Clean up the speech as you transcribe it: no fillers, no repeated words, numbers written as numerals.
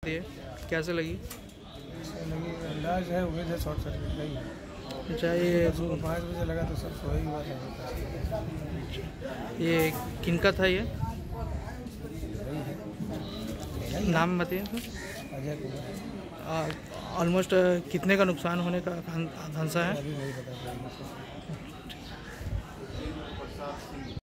ये कैसे लगी? लगी अंदाज है, उम्मीद है शॉर्ट सर्किट का ही है। अच्छा, ये सुबह 5 बजे लगा तो सब सोए ही हुआ था। ये किनका था ये? वही है, नाम बताइए सर। अजय कुमार। ऑलमोस्ट कितने का नुकसान होने का आंसर है? अभी नहीं पता।